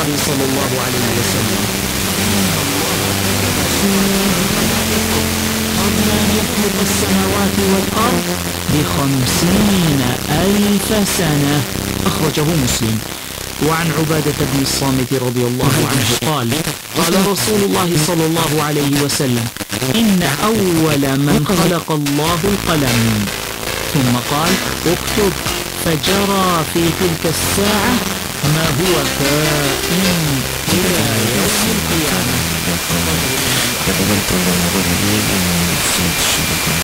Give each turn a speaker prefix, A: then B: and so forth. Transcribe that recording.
A: الله صلى الله عليه وسلم: قبل أن يخلق السماوات والأرض ب50,000 سنة. أخرجه مسلم. وعن عبادة بن الصامت رضي الله عنه قال: قال رسول الله صلى الله عليه وسلم: إن أول من خلق الله القلم، ثم قال: اكتب، فجرى في تلك الساعة ما هو كائن إلى يوم القيامة.